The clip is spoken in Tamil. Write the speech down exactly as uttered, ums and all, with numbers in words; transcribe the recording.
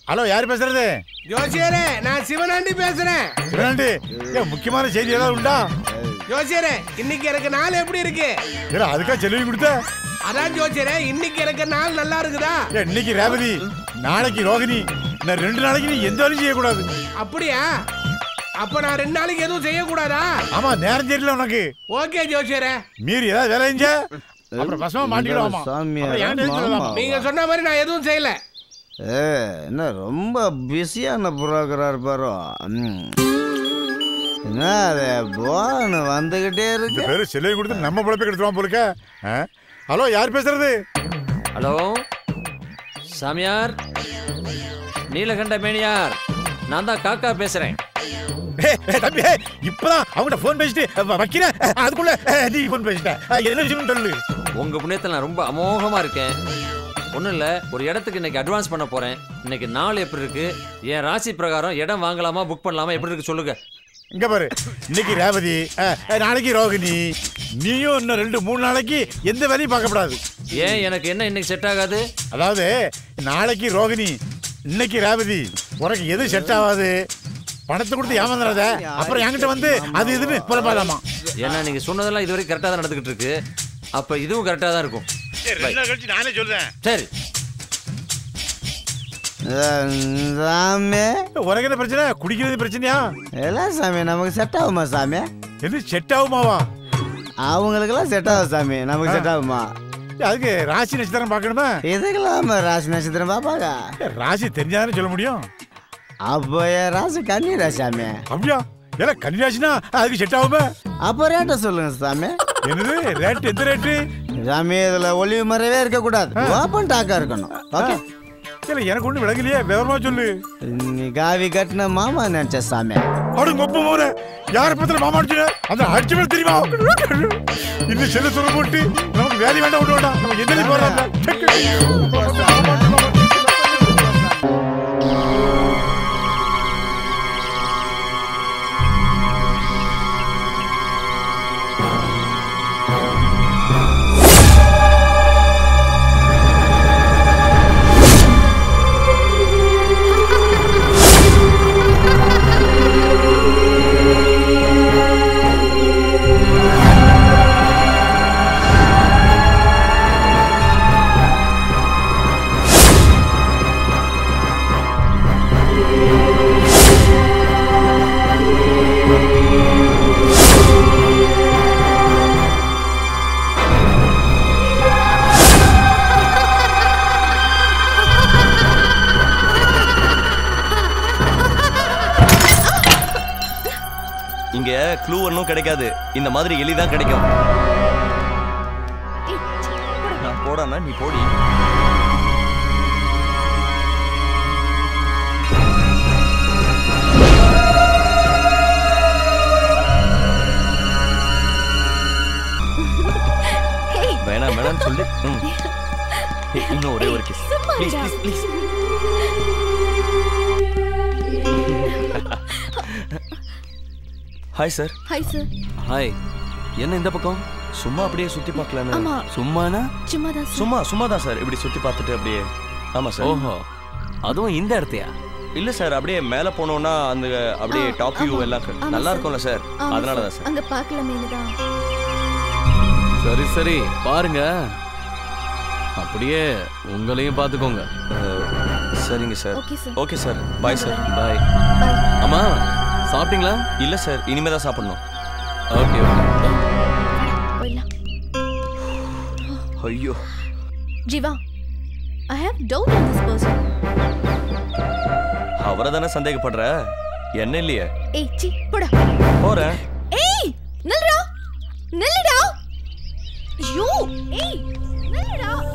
ஹலோ, யார் பேசுறது? ஜோசியரே, நான் சிவனாண்டி பேசுறேன். சிவனாண்டி, முக்கியமான செய்தி ஏதாவது உண்டா? ஜோசியரே, இன்னைக்கு எனக்கு நாள் எப்படி இருக்கு? அதுக்கா செலவு கொடுத்த? அதான் ஜோசியரே, இன்னைக்கு எனக்கு நாள் நல்லா இருக்குதா? இன்னைக்கு ரேவதி, நாளைக்கு ரோகிணி, நான் ரெண்டு நாளைக்கு நீ எந்த வேலையும் செய்யக்கூடாது. அப்படியா? அப்ப நான் ரெண்டு நாளைக்கு எதுவும் செய்யக்கூடாதா? ஆமா, நேரம் தெரியல உனக்கு. ஓகே ஜோசியரே. மீறி ஏதாவது வேலை செஞ்ச அப்புறம் பசமா மாட்டிடுவாமா. நீங்க சொன்ன மாதிரி நான் எதுவும் செய்யல. ஏ, என்ன ரொம்ப பிஸியான புரோக்கரா இருப்பாரோ? என்ன அது போன் வந்துகிட்டே இருக்கு. பேரு செலவு கொடுத்து நம்ம பொழப்பை கெடுத்துருவான் போலுக்க. ஹலோ, யார் பேசுறது? ஹலோ சாமியார், நீலகண்ட மேனியார், நான் தான் காக்கா பேசுறேன். தம்பி, இப்பதான் அவங்க போன் பேசிட்டு வைக்கிறேன், அதுக்குள்ள நீ போன் பேசிட்ட. என்ன விஷயம் சொல்லு. உங்க புண்ணியத்தில் நான் ரொம்ப அமோகமா இருக்கேன். ஒன்றும் இல்லை, ஒரு இடத்துக்கு இன்னைக்கு அட்வான்ஸ் பண்ண போறேன். இன்னைக்கு நாள் எப்படி இருக்கு? என் ராசி பிரகாரம் இடம் வாங்கலாமா புக் பண்ணலாமா எப்படி இருக்கு சொல்லுங்க. இங்க பாரு, இன்னைக்கு ரேவதி, நாளைக்கு ரோகிணி, நீயும் இன்னும் ரெண்டு மூணு நாளைக்கு எந்த வேலையும் பார்க்கப்படாது. ஏன், எனக்கு என்ன இன்னைக்கு செட் ஆகாது? அதாவது நாளைக்கு ரோகிணி, இன்னைக்கு ரேவதி, உனக்கு எது செட் ஆகாது? பணத்தை கொடுத்து ஏமாந்துடாத, அப்புறம் என்கிட்ட வந்து அது இதுன்னு புறப்பாதாமா. ஏன்னா நீங்க சொன்னதெல்லாம் இதுவரைக்கும் கரெக்டாக தான் நடந்துகிட்டு இருக்கு. அப்ப இதுவும் கரெக்டாக தான் இருக்கும். நானே சொல்றேன். சரி சாமி, உனக்கு என்ன பிரச்சனை? குடிக்கிறது பிரச்சனையா? எல்லாம் சாமி நமக்கு செட் ஆகுமா சாமி? எது செட் ஆகுமாவா? அவங்களுக்கெல்லாம் செட் ஆகும் சாமி, நமக்கு செட் ஆகுமா? அதுக்கு ராசி நட்சத்திரம் பார்க்கணுமா? இதுக்கெல்லாம் ராசி நட்சத்திரம் பார்ப்பாங்க. ராசி தெரிஞ்சாதானே சொல்ல முடியும். அப்போ என் ராசி கன்னி சாமி. அப்படியா? ஏன்னா கன்னி ராசினா அதுக்கு செட் ஆகுமா? அப்போ ரேட்டை சொல்லுங்க சாமி. என்னது ரேட்? எந்த ரேட்டு சாமி? இதுல ஒளிவு மறைவே இருக்க கூடாது, ஓப்பன் டாக்கா இருக்கணும். ஓகே, எனக்கு ஒண்ணு விளங்கலையே, விவரமா சொல்லு. நீ காவி கட்டின மாமா நினைச்ச சாமி. அடு கொப்ப போற யார பத்திர மாமா அடிச்சு அந்த அடிச்சு மேல தெரியுமா? இன்னும் செல்ல சொல்ல போட்டு நமக்கு வேலை வேண்டாம், விட வேண்டாம். நம்ம எதிரி போறாங்க. இங்க க்ளூ ஒன்றும் கிடைக்காது, இந்த மாதிரி எலிதான் கிடைக்கும். நான் போடானா நீ போடி. வேணாம் வேணாம் சொல்லு. இன்னும் ஒரே ஒரு kiss please please please. Hi sir. Hi sir. Hi. என்ன இந்த பக்கம்? சும்மா அப்படியே சுத்தி பார்க்கலான்னு. ஆமா. சும்மானா? சும்மா தான். சும்மா சும்மா தான் சார், இப்படி சுத்தி பார்த்துட்டு அப்படியே. ஆமா சார். ஓஹோ, அதுவும் இந்த இடத்தையா? இல்ல சார், அப்படியே மேல போனோம்னா அந்த அப்படியே டாப் வியூ எல்லாம் நல்லா இருக்கும்ல சார், அதனால தான் சார். அங்க பார்க்கலாமேனுதான். சரி சரி பாருங்க, அப்படியே உங்களையும் பார்த்துக்கோங்க. சரிங்க sir. Okay sir. Okay sir, bye sir. Bye. அம்மா சாப்பிட்டீங்களா? இல்ல சார், இனிமே தான் சாப்பிடணும். Okay okay. ஐயோ Jeeva, I have doubt on this person. அவரை தானே சந்தேகப்படுற, என்ன இல்லையே? ஏய் சி போடா. போறேன். ஏய் நில்லுடா நில்லுடா. ஐயோ ஏய் நில்லுடா.